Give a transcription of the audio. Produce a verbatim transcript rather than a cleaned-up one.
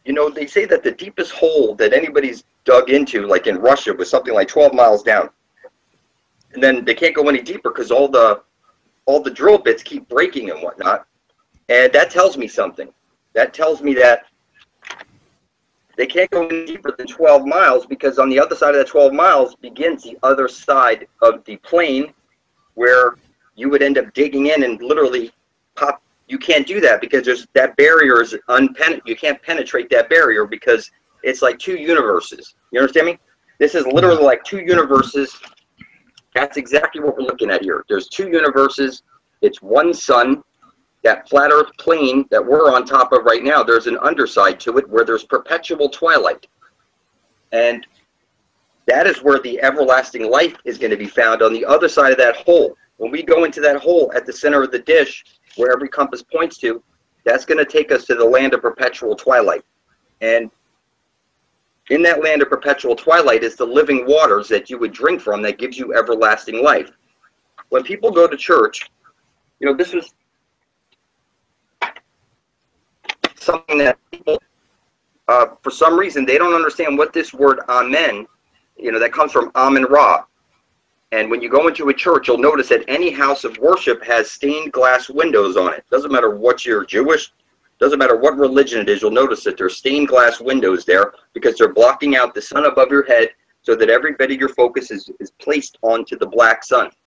You know, they say that the deepest hole that anybody's dug into, like in Russia, was something like twelve miles down. And then they can't go any deeper because all the all the drill bits keep breaking and whatnot. And that tells me something. That tells me that they can't go any deeper than twelve miles, because on the other side of that twelve miles begins the other side of the plain, where you would end up digging in and literally pop. You can't do that because there's that barrier is unpen. You can't penetrate that barrier because it's like two universes. You understand me? This is literally like two universes. That's exactly what we're looking at here. There's two universes. It's one sun. That flat earth plane that we're on top of right now, there's an underside to it where there's perpetual twilight. And that is where the everlasting life is going to be found, on the other side of that hole. When we go into that hole at the center of the dish, where every compass points to, that's going to take us to the land of perpetual twilight. And in that land of perpetual twilight is the living waters that you would drink from that gives you everlasting life. When people go to church, you know, this was something that people, uh, for some reason, they don't understand what this word amen, you know, that comes from Amen Ra. And when you go into a church, you'll notice that any house of worship has stained glass windows on it. Doesn't matter what you're Jewish, doesn't matter what religion it is, you'll notice that there's stained glass windows there because they're blocking out the sun above your head so that every bit of your focus is, is placed onto the black sun.